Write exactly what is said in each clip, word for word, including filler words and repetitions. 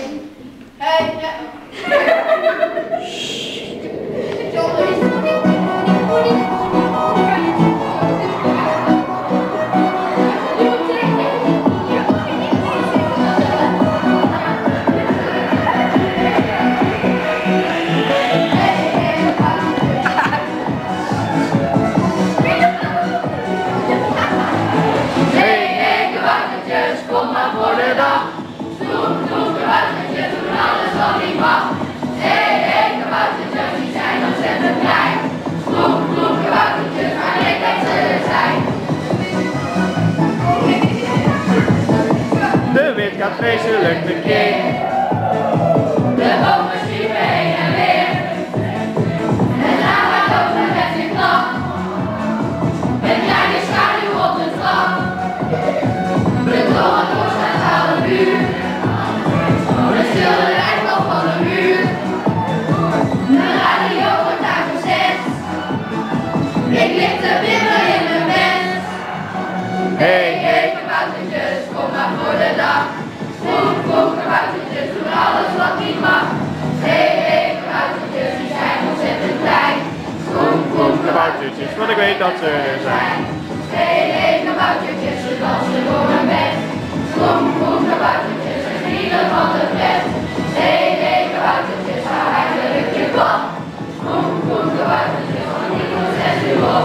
Hey, ja. Kom maar voor de dag. Snoep, snoep, kaboutertjes doen alles wat niet mag. Hé, hé, kaboutertjes, die zijn ontzettend klein. Snoep, snoep, kaboutertjes, maar ik dat ze er zijn. De wind gaat vreselijk tekeer. De bomen zwiepen heen en weer. En daar gaat over met zijn klap. Een kleine schaduw op de trap. De toren doorstaat aan de muur. De schilderij valt van de muur. De radio wordt aangezet. Ik lig te bibberen in mijn bed. Hey, hey, kaboutertjes, kom maar voor de dag. Vroeg, vroeg, kaboutertjes doen alles wat niet mag. Hey, hey, kaboutertjes, die zijn ontzettend klein. Vroeg, vroeg, Kaboutertjes, want ik weet dat ze er zijn. Hey, hey, kaboutertjes, ze dansen door mijn bed. Vroeg, vroeg, kaboutertjes, ze vielen van de pret. Hey, hey, kaboutertjes, hou eindelijk je kop. Vroeg, vroeg, kaboutertjes, van niet tot zes uur op.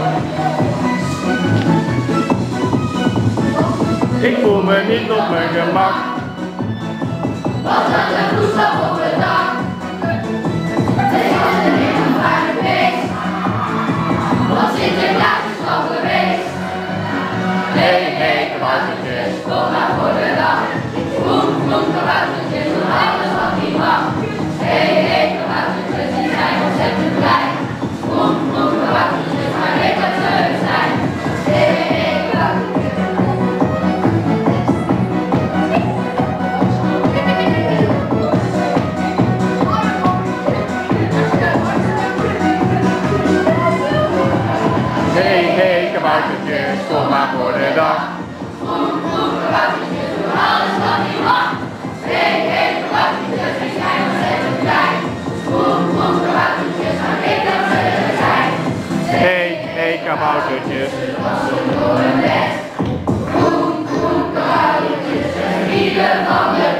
Ik voel me niet op mijn gemak. Wat dat een toestand op het dak. Het was een heel fijne feest. Wat Sinterklaas is van geweest. Hey, hey, kaboutertjes, kom maar voor de dag. Vroeg, vroeg, kaboutertjes, doen alles wat niet mag. Hey, hey, kaboutertjes, die zijn ontzettend klein. Vroeg, vroeg, kaboutertjes, maar ik dat ze er zijn. Hey, hey, kaboutertjes. Hey, hey, kaboutertjes, kom maar voor de dag. Vroeg, vroeg, kaboutertjes, doen alles wat niet mag. Hey, hey, kaboutertjes, die zijn ontzettend klein. Vroeg, vroeg, kaboutertjes, maar ik dat ze er zijn. Hey, hey, kaboutertjes. Dansen door het bed. Vroeg, vroeg, kaboutertjes, ze vielen van de